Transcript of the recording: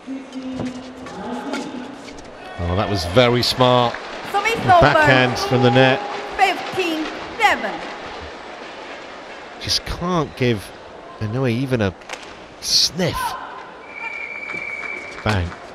Oh, that was very smart. Backhand from the net. 15-7. Just can't give Inoue even a sniff. Bang.